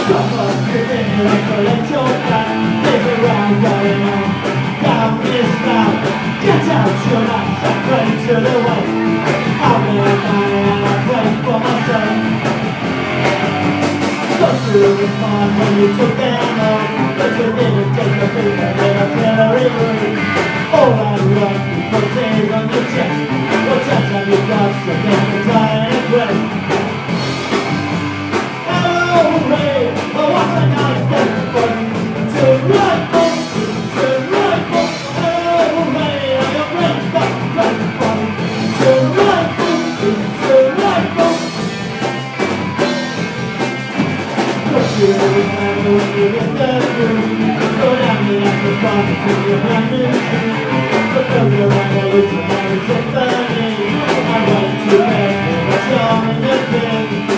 Drop up your finger and collect your back. There's a round going on down this round. Get out your lights and pray to the way. I'll be a man and I pray for myself. Close to the smile when you took them off, but you didn't take the finger in a fairy room. All I want was tears on your chest. What chance have you got to get the time and breath? What a nice day for to ride on, to ride on. Hooray, I am ready for to ride on, to ride on. Look you remember when you hit the groove. Go down the after party to your brand new shoe. Look over around the looks of my symphony. I'm ready to make it a song in the thing.